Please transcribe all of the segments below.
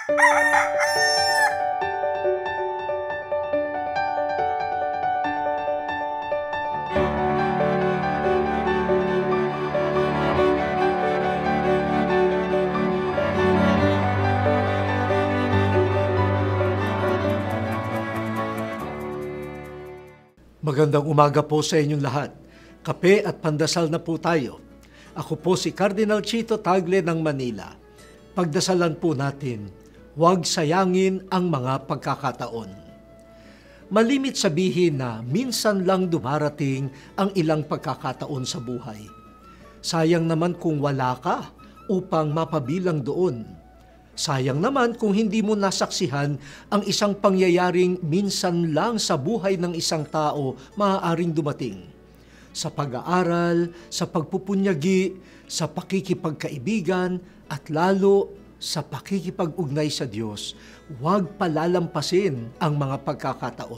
Magandang umaga po sa inyong lahat. Kape at pandasal na po tayo. Ako po si Cardinal Chito Tagle ng Manila. Pagdasalan po natin, huwag sayangin ang mga pagkakataon. Malimit sabihin na minsan lang dumarating ang ilang pagkakataon sa buhay. Sayang naman kung wala ka upang mapabilang doon. Sayang naman kung hindi mo nasaksihan ang isang pangyayaring minsan lang sa buhay ng isang tao maaaring dumating. Sa pag-aaral, sa pagpupunyagi, sa pakikipagkaibigan, at lalo sa pakikipag-ugnay sa Diyos, huwag palalampasin ang mga pagkakataon.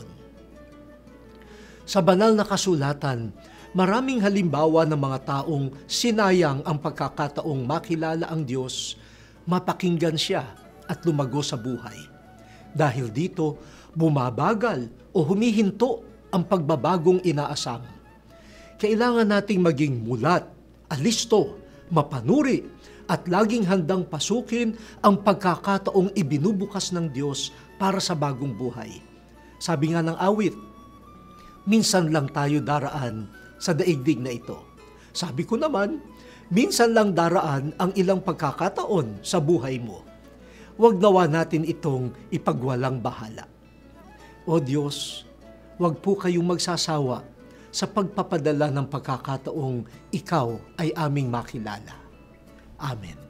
Sa banal na kasulatan, maraming halimbawa ng mga taong sinayang ang pagkakataong makilala ang Diyos, mapakinggan siya at lumago sa buhay. Dahil dito, bumabagal o humihinto ang pagbabagong inaasam. Kailangan nating maging mulat, alisto, mapanuri, at laging handang pasukin ang pagkakataong ibinubukas ng Diyos para sa bagong buhay. Sabi nga ng awit, minsan lang tayo daraan sa daigdig na ito. Sabi ko naman, minsan lang daraan ang ilang pagkakataon sa buhay mo. Huwag nawa natin itong ipagwalang bahala. O Diyos, huwag po kayong magsasawa sa pagpapadala ng pagkakataong Ikaw ay aming makilala. Amen.